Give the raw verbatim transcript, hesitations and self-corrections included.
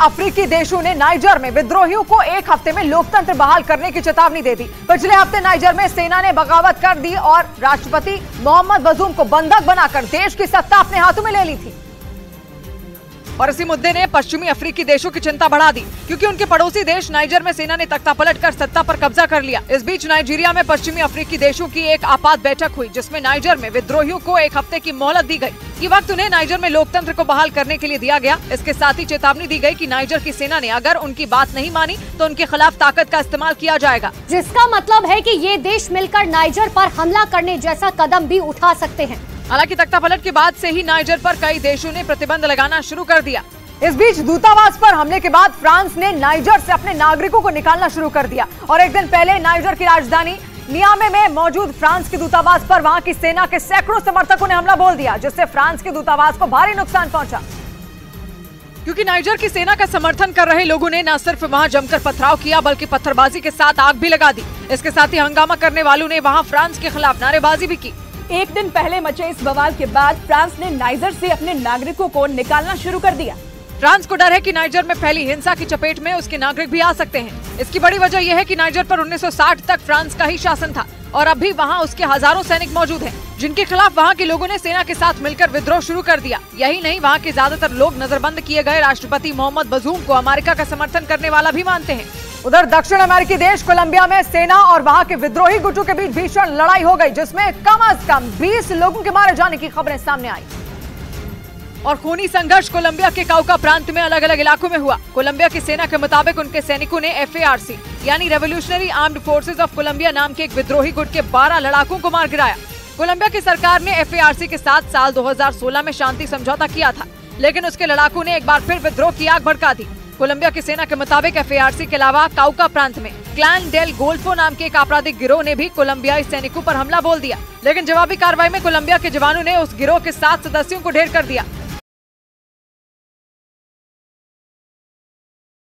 अफ्रीकी देशों ने नाइजर में विद्रोहियों को एक हफ्ते में लोकतंत्र बहाल करने की चेतावनी दे दी। पिछले हफ्ते नाइजर में सेना ने बगावत कर दी और राष्ट्रपति मोहम्मद बजूम को बंधक बनाकर देश की सत्ता अपने हाथों में ले ली थी। और इसी मुद्दे ने पश्चिमी अफ्रीकी देशों की चिंता बढ़ा दी, क्योंकि उनके पड़ोसी देश नाइजर में सेना ने तख्ता पलटकर सत्ता पर कब्जा कर लिया। इस बीच नाइजीरिया में पश्चिमी अफ्रीकी देशों की एक आपात बैठक हुई, जिसमें नाइजर में विद्रोहियों को एक हफ्ते की मोहलत दी गई कि वक्त उन्हें नाइजर में लोकतंत्र को बहाल करने के लिए दिया गया। इसके साथ ही चेतावनी दी गई कि नाइजर की सेना ने अगर उनकी बात नहीं मानी तो उनके खिलाफ ताकत का इस्तेमाल किया जाएगा, जिसका मतलब है कि ये देश मिलकर नाइजर पर हमला करने जैसा कदम भी उठा सकते हैं। हालांकि तख्ता पलट के बाद से ही नाइजर पर कई देशों ने प्रतिबंध लगाना शुरू कर दिया। इस बीच दूतावास पर हमले के बाद फ्रांस ने नाइजर से अपने नागरिकों को निकालना शुरू कर दिया और एक दिन पहले नाइजर की राजधानी नियामे में मौजूद फ्रांस के दूतावास पर वहां की सेना के सैकड़ों समर्थकों ने हमला बोल दिया, जिससे फ्रांस के दूतावास को भारी नुकसान पहुंचा। क्योंकि नाइजर की सेना का समर्थन कर रहे लोगों ने न सिर्फ वहां जमकर पथराव किया, बल्कि पत्थरबाजी के साथ आग भी लगा दी। इसके साथ ही हंगामा करने वालों ने वहां फ्रांस के खिलाफ नारेबाजी भी की। एक दिन पहले मचे इस बवाल के बाद फ्रांस ने नाइजर से अपने नागरिकों को निकालना शुरू कर दिया। फ्रांस को डर है कि नाइजर में फैली हिंसा की चपेट में उसके नागरिक भी आ सकते हैं। इसकी बड़ी वजह यह है कि नाइजर पर उन्नीस सौ साठ तक फ्रांस का ही शासन था और अब भी वहां उसके हजारों सैनिक मौजूद हैं, जिनके खिलाफ वहां के लोगों ने सेना के साथ मिलकर विद्रोह शुरू कर दिया। यही नहीं, वहां के ज्यादातर लोग नजरबंद किए गए राष्ट्रपति मोहम्मद बजूम को अमेरिका का समर्थन करने वाला भी मानते हैं। उधर दक्षिण अमेरिकी देश कोलंबिया में सेना और वहां के विद्रोही गुटों के बीच भीषण लड़ाई हो गई, जिसमें कम अज कम बीस लोगों के मारे जाने की खबरें सामने आई। और खूनी संघर्ष कोलंबिया के काउका प्रांत में अलग अलग इलाकों में हुआ। कोलंबिया की सेना के मुताबिक उनके सैनिकों ने एफ ए आर सी यानी revolutionary armed forces of Colombia नाम के एक विद्रोही गुट के बारह लड़ाकों को मार गिराया। कोलंबिया की सरकार ने एफ ए आर सी के साथ साल दो हज़ार सोलह में शांति समझौता किया था, लेकिन उसके लड़ाकों ने एक बार फिर विद्रोह की आग भड़का दी। कोलंबिया की सेना के मुताबिक एफ ए आर सी के अलावा काउका प्रांत में क्लैन डेल गोल्फो नाम के एक आपराधिक गिरोह ने भी कोलंबियाई सैनिकों पर हमला बोल दिया, लेकिन जवाबी कार्रवाई में कोलंबिया के जवानों ने उस गिरोह के सात सदस्यों को ढेर कर दिया।